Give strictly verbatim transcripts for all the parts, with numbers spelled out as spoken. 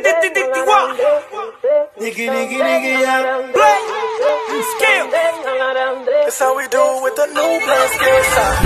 Nicky, Nicky, Nicky, yeah. Play. Skill. That's how we do it with the new play skill side.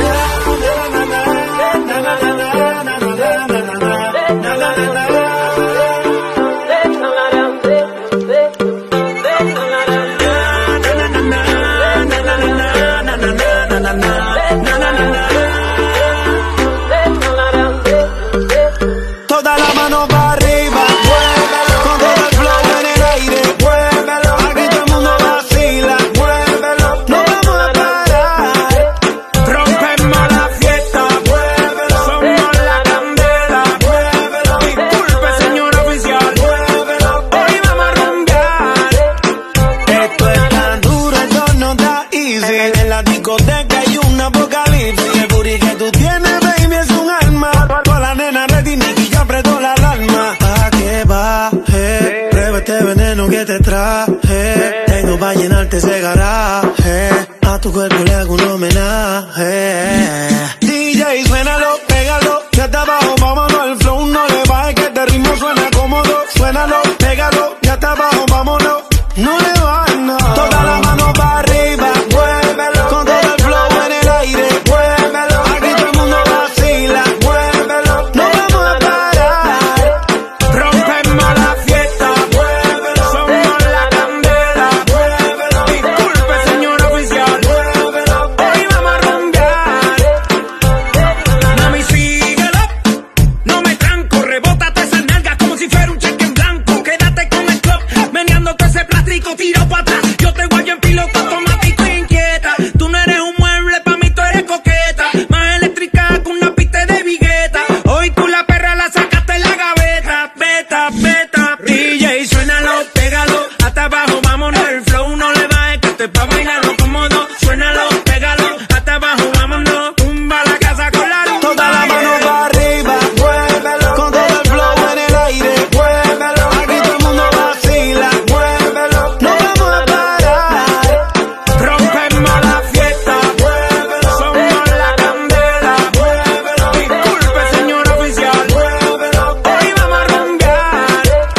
Toda la mano para arriba, muévelo, con todo el flow en el aire, muévelo, aquí todo el mundo vacila, muévelo, no vamos a parar, rompemos la fiesta, muévelo, somos la candela, muévelo, disculpe señor oficial, muévelo, hoy vamos a rumbear, esto es tan duro, esto no está easy, en la discoteca hay un apocalipsis, el booty que tú tienes, baby, es un arma, con la nena ready, Nicky ya apretó la alarma, pa' que baje, prueba este veneno que te traje, tengo pa' llenarte ese garaje, a tu cuerpo le hago un homenaje, D J suénalo, pégalo, ya está abajo, vámonos, el flow no le baje, que este ritmo suena cómodo, suénalo, pégalo, ya está abajo, vámonos, no le bajes, no, toda la mano para arriba, muévelo, con todo el flow en el aire, muévelo, aquí todo el mundo vacila, muévelo, no vamos a parar, rompemos la fiesta, muévelo, somos la candela, muévelo, disculpe señor oficial, muévelo, hoy vamos a rumbear, mami síguelo, no me tranco, rebótate esas nalgas como si fuera un cheque en blanco, quédate con el club, meneándote ese plástico tirado para atrás, yo te guayo en piloto automático e inquieta, tú no eres un mueble, pa' mí tú eres coqueta, más eléctrica que una pista de vigueta, hoy tú la perra la sacaste en la gaveta, beta, beta, D J suénalo, pégalo, hasta abajo, vámonos, el flow no le bajes, que esto es pa' bailarlo cómodo, suénalo, pégalo, hasta abajo, vámonos, tumba la casa con la luz, toda la mano para arriba, muévelo, con todo el flow en el aire, muévelo, aquí todo el mundo vacila, muévelo, no vamos a parar, rompemos la fiesta, muévelo, somos la candela, muévelo, disculpe señor oficial, muévelo, hoy vamos a rumbear,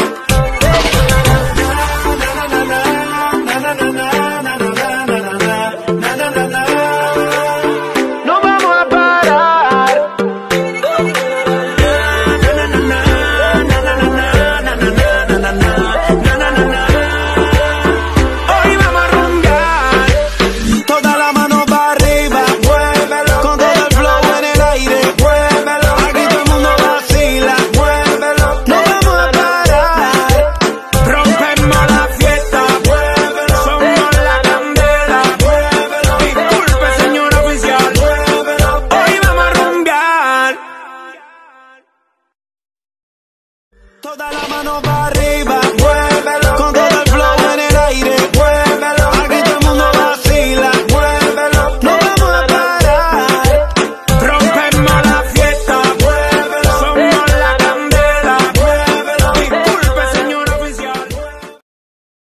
no vamos a parar, hoy vamos a rumbear, toda la mano para arriba, muévelo, con todo el flow en el aire, muévelo, aquí todo el mundo vacila, muévelo, no vamos a parar, rompemos la fiesta, muévelo, somos la candela, muévelo, disculpe señor oficial, muévelo, hoy vamos a rumbear, toda la mano para arriba, muévelo.